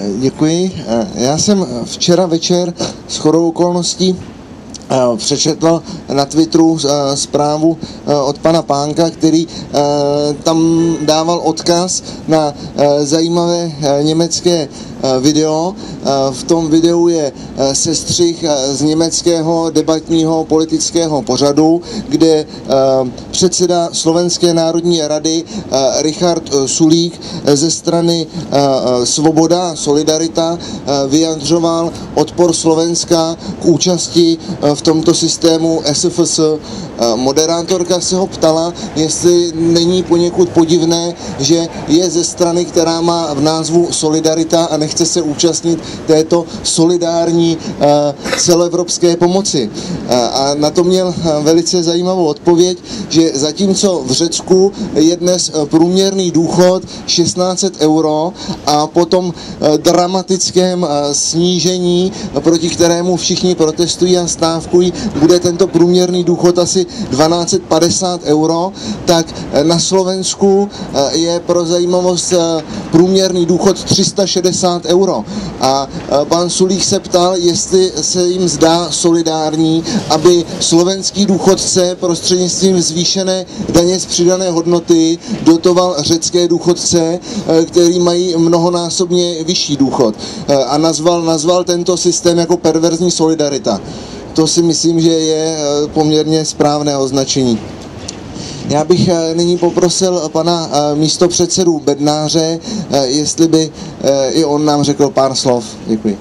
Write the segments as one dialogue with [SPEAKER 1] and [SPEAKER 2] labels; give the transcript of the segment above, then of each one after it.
[SPEAKER 1] Děkuji. Já jsem včera večer shodou okolností přečetl na Twitteru zprávu od pana Pánka, který tam dával odkaz na zajímavé německé video. V tom videu je sestřih z německého debatního politického pořadu, kde předseda Slovenské národní rady Richard Sulík ze strany Svoboda, Solidarita vyjadřoval odpor Slovenska k účasti v tomto systému SFS. Moderátorka se ho ptala, jestli není poněkud podivné, že je ze strany, která má v názvu Solidarita a nechce se účastnit této solidární celoevropské pomoci. A na to měl velice zajímavou odpověď, že zatímco v Řecku je dnes průměrný důchod 1600 € a po tom dramatickém snížení, proti kterému všichni protestují a stávkují, bude tento průměrný důchod asi 1250 €, tak na Slovensku je pro zajímavost průměrný důchod 360 €. A pan Sulík se ptal, jestli se jim zdá solidární, aby slovenský důchodce prostřednictvím zvýšené daně z přidané hodnoty dotoval řecké důchodce, který mají mnohonásobně vyšší důchod. A nazval tento systém jako perverzní solidarita. To si myslím, že je poměrně správné označení. Já bych nyní poprosil pana místopředsedu Bednáře, jestli by i on nám řekl pár slov. Děkuji.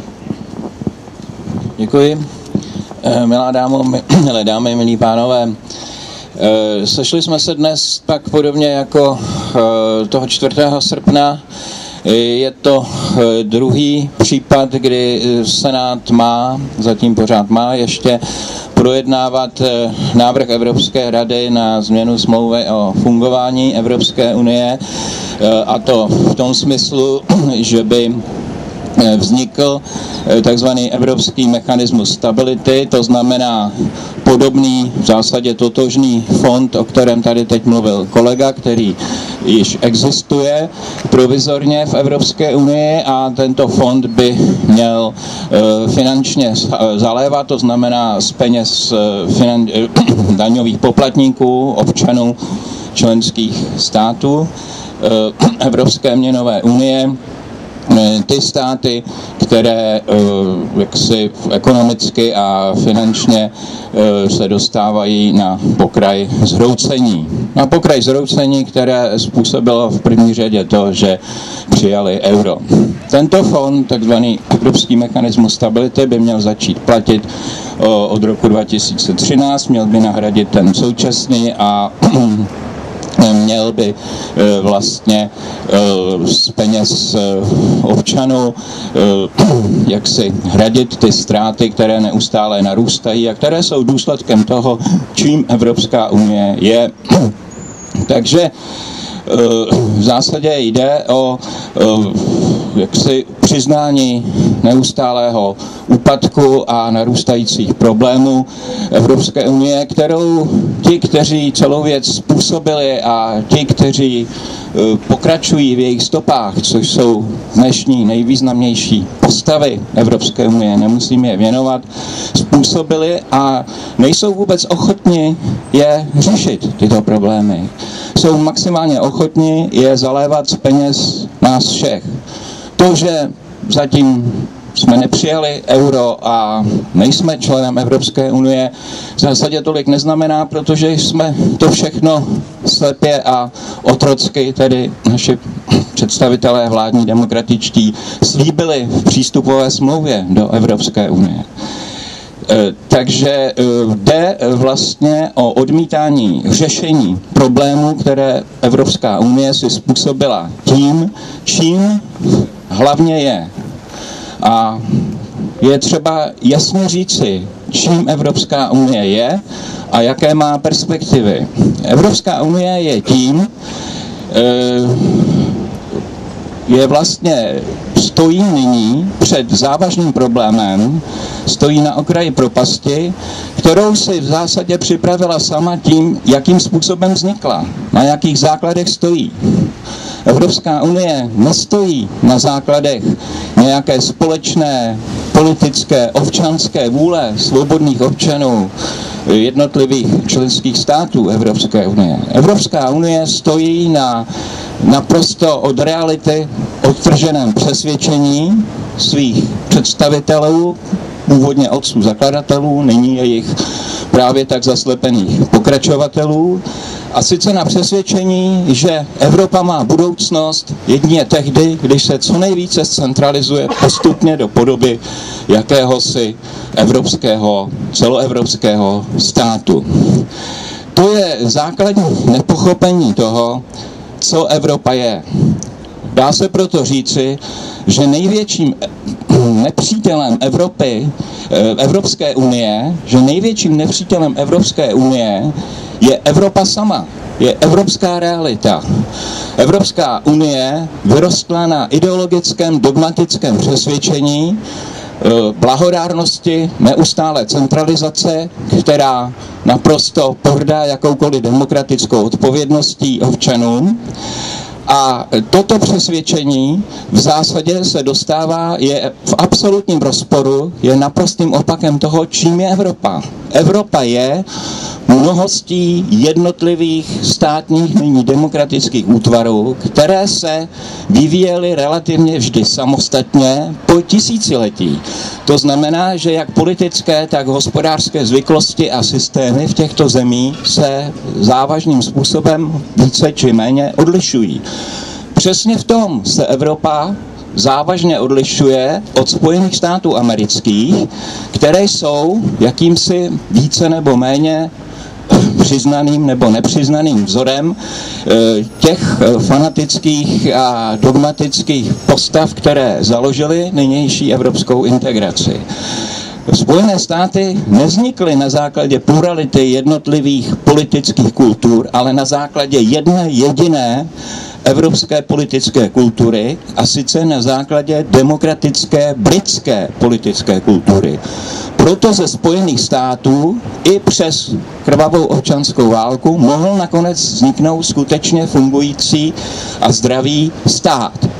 [SPEAKER 2] Děkuji. Milé dámy, milí pánové, sešli jsme se dnes tak podobně jako toho 4. srpna. Je to druhý případ, kdy Senát zatím pořád má ještě projednávat návrh Evropské rady na změnu smlouvy o fungování Evropské unie, a to v tom smyslu, že by vznikl takzvaný Evropský mechanismus stability, to znamená podobný, v zásadě totožný fond, o kterém tady teď mluvil kolega, který již existuje provizorně v Evropské unii, a tento fond by měl finančně zalévat, to znamená z peněz daňových poplatníků, občanů členských států Evropské měnové unie, ty státy, které jaksi ekonomicky a finančně se dostávají na pokraj zhroucení. Na pokraj zhroucení, které způsobilo v první řadě to, že přijali euro. Tento fond, takzvaný Evropský mechanismus stability, by měl začít platit od roku 2013, měl by nahradit ten současný a měl by vlastně z peněz občanů jaksi hradit ty ztráty, které neustále narůstají a které jsou důsledkem toho, čím Evropská unie je. Takže v zásadě jde o jaksi přiznání neustálého úpadku a narůstajících problémů Evropské unie, kterou ti, kteří celou věc způsobili, a ti, kteří pokračují v jejich stopách, což jsou dnešní nejvýznamnější postavy Evropské unie, nemusím je věnovat, způsobili a nejsou vůbec ochotni je řešit, tyto problémy. Jsou maximálně ochotni je zalévat z peněz nás všech. To, že zatím jsme nepřijali euro a nejsme členem Evropské unie, v zásadě tolik neznamená, protože jsme to všechno slepě a otrocky, tedy naši představitelé vládní demokratičtí, slíbili v přístupové smlouvě do Evropské unie. Takže jde vlastně o odmítání řešení problémů, které Evropská unie si způsobila tím, čím hlavně je. A je třeba jasně říci, čím Evropská unie je a jaké má perspektivy. Evropská unie je tím, je vlastně stojí nyní před závažným problémem, stojí na okraji propasti, kterou si v zásadě připravila sama tím, jakým způsobem vznikla, na jakých základech stojí. Evropská unie nestojí na základech nějaké společné politické občanské vůle svobodných občanů jednotlivých členských států Evropské unie. Evropská unie stojí na naprosto od reality odtrženém přesvědčení svých představitelů, původně otců zakladatelů, nyní jejich právě tak zaslepených pokračovatelů, a sice na přesvědčení, že Evropa má budoucnost jedině tehdy, když se co nejvíce zcentralizuje postupně do podoby jakéhosi evropského, celoevropského státu. To je základní nepochopení toho, co Evropa je. Dá se proto říci, že největším nepřítelem Evropské unie, že největším nepřítelem Evropské unie je Evropa sama, je evropská realita. Evropská unie vyrostla na ideologickém, dogmatickém přesvědčení blahodárnosti, neustálé centralizace, která naprosto pohrdá jakoukoliv demokratickou odpovědností občanům. A toto přesvědčení v zásadě se dostává, je v absolutním rozporu, je naprostým opakem toho, čím je Evropa. Evropa je mnohostí jednotlivých státních, nyní demokratických útvarů, které se vyvíjely relativně vždy samostatně po tisíciletí. To znamená, že jak politické, tak hospodářské zvyklosti a systémy v těchto zemích se závažným způsobem více či méně odlišují. Přesně v tom se Evropa závažně odlišuje od Spojených států amerických, které jsou jakýmsi více nebo méně přiznaným nebo nepřiznaným vzorem těch fanatických a dogmatických postav, které založily nynější evropskou integraci. Spojené státy nevznikly na základě plurality jednotlivých politických kultur, ale na základě jedné jediné evropské politické kultury, a sice na základě demokratické britské politické kultury. Proto ze Spojených států i přes krvavou občanskou válku mohl nakonec vzniknout skutečně fungující a zdravý stát.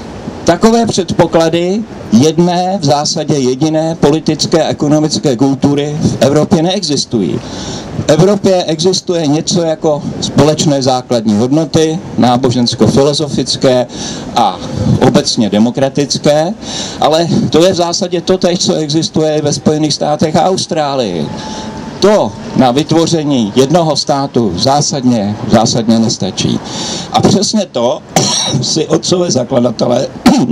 [SPEAKER 2] Takové předpoklady jedné, v zásadě jediné politické a ekonomické kultury v Evropě neexistují. V Evropě existuje něco jako společné základní hodnoty, nábožensko-filozofické a obecně demokratické, ale to je v zásadě totéž, co existuje ve Spojených státech a Austrálii. To na vytvoření jednoho státu zásadně nestačí. A přesně to si otcové zakladatelé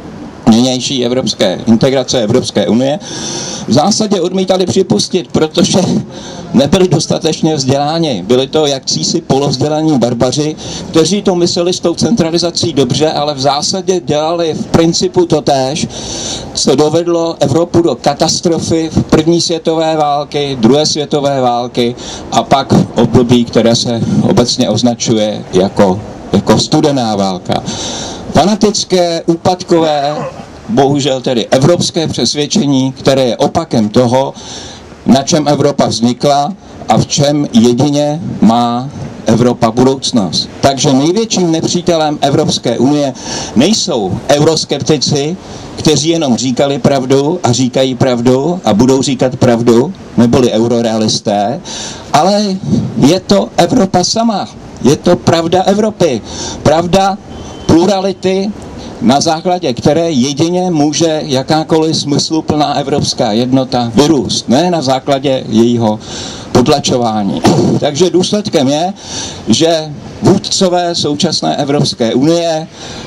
[SPEAKER 2] nynější evropské integrace Evropské unie v zásadě odmítali připustit, protože nebyli dostatečně vzděláni. Byli to jakcísi polovzdělaní barbaři, kteří to mysleli s tou centralizací dobře, ale v zásadě dělali v principu totéž, co dovedlo Evropu do katastrofy v první světové války, druhé světové války a pak období, které se obecně označuje jako studená válka. Fanatické, úpadkové, bohužel tedy evropské přesvědčení, které je opakem toho, na čem Evropa vznikla a v čem jedině má Evropa budoucnost. Takže největším nepřítelem Evropské unie nejsou euroskeptici, kteří jenom říkali pravdu a říkají pravdu a budou říkat pravdu, neboli eurorealisté, ale je to Evropa sama. Je to pravda Evropy. Pravda plurality, na základě které jedině může jakákoliv smysluplná evropská jednota vyrůst, ne na základě jejího potlačování. Takže důsledkem je, že vůdcové současné Evropské unie,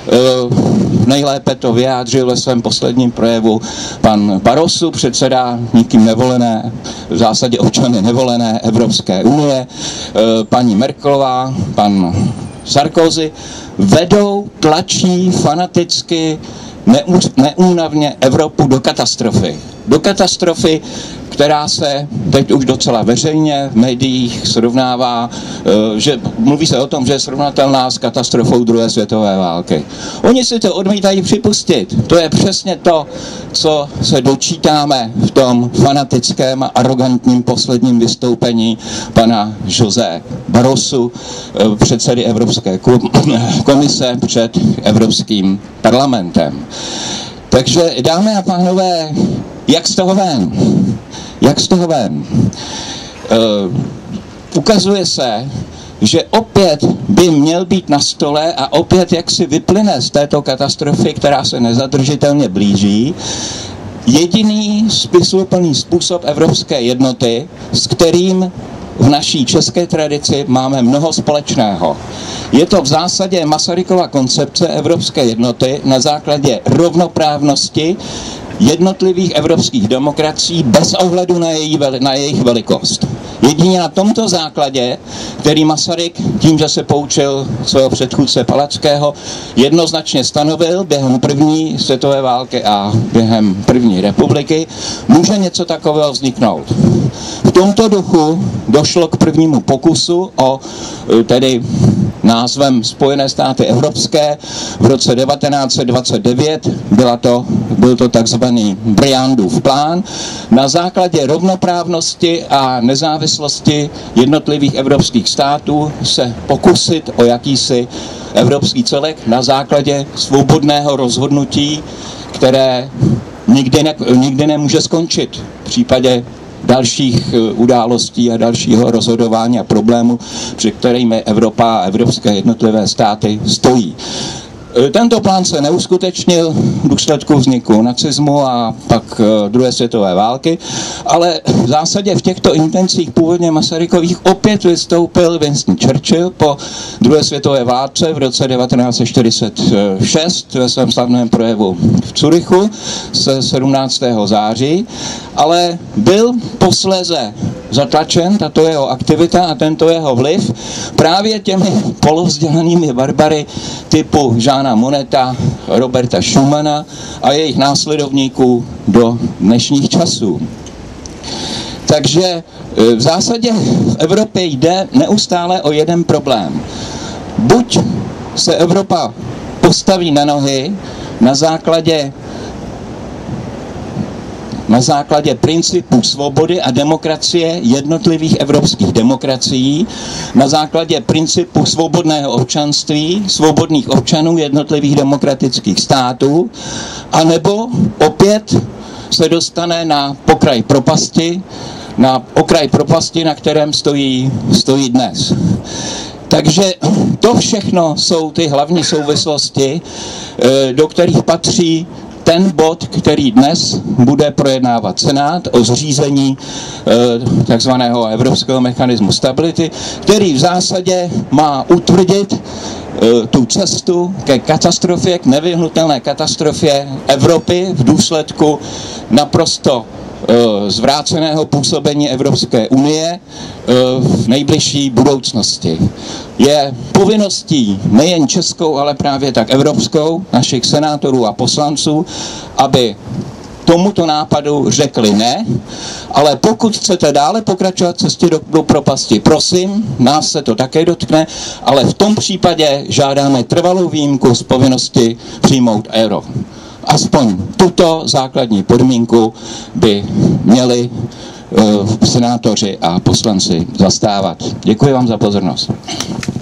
[SPEAKER 2] nejlépe to vyjádřil ve svém posledním projevu pan Barroso, předseda nikým nevolené, v zásadě občany nevolené Evropské unie, paní Merkelová, pan Sarkozy, vedou, tlačí fanaticky, neúnavně Evropu do katastrofy. do katastrofy, která se teď už docela veřejně v médiích srovnává, že mluví se o tom, že je srovnatelná s katastrofou druhé světové války. Oni si to odmítají připustit. To je přesně to, co se dočítáme v tom fanatickém a arrogantním posledním vystoupení pana José Barrosu, předsedy Evropské komise před Evropským parlamentem. Takže, dámy a pánové, jak z toho ven? Jak z toho ven? Ukazuje se, že opět by měl být na stole a opět jak si vyplyne z této katastrofy, která se nezadržitelně blíží, jediný smysluplný způsob evropské jednoty, s kterým v naší české tradici máme mnoho společného. Je to v zásadě Masarykova koncepce evropské jednoty na základě rovnoprávnosti jednotlivých evropských demokracií bez ohledu na jejich velikost. Jedině na tomto základě, který Masaryk tím, že se poučil svého předchůdce Palackého, jednoznačně stanovil během první světové války a během první republiky, může něco takového vzniknout. V tomto duchu došlo k prvnímu pokusu o tedy názvem Spojené státy evropské v roce 1929. Byl to takzvaný Briandův plán na základě rovnoprávnosti a nezávislosti jednotlivých evropských států se pokusit o jakýsi evropský celek na základě svobodného rozhodnutí, které nikdy nemůže skončit v případě dalších událostí a dalšího rozhodování a problémů, při kterými Evropa a evropské jednotlivé státy stojí. Tento plán se neuskutečnil v důsledku vzniku nacismu a pak druhé světové války, ale v zásadě v těchto intencích původně Masarykových opět vystoupil Winston Churchill po druhé světové válce v roce 1946 ve svém slavném projevu v Curychu se 17. září, ale byl posléze zatlačen, tato jeho aktivita a tento jeho vliv právě těmi polovzdělanými barbary typu Jeana Monneta, Roberta Schumana a jejich následovníků do dnešních časů. Takže v zásadě v Evropě jde neustále o jeden problém. Buď se Evropa postaví na nohy na základě principů svobody a demokracie jednotlivých evropských demokracií, na základě principu svobodného občanství, svobodných občanů jednotlivých demokratických států, anebo opět se dostane na okraj propasti, na kterém stojí dnes. Takže to všechno jsou ty hlavní souvislosti, do kterých patří ten bod, který dnes bude projednávat Senát o zřízení takzvaného evropského mechanismu stability, který v zásadě má utvrdit tu cestu ke katastrofě, k nevyhnutelné katastrofě Evropy v důsledku naprosto zvráceného působení Evropské unie v nejbližší budoucnosti. Je povinností nejen českou, ale právě tak evropskou, našich senátorů a poslanců, aby tomuto nápadu řekli ne, ale pokud chcete dále pokračovat cestě do propasti, prosím, nás se to také dotkne, ale v tom případě žádáme trvalou výjimku z povinnosti přijmout euro. Aspoň tuto základní podmínku by měli senátoři a poslanci zastávat. Děkuji vám za pozornost.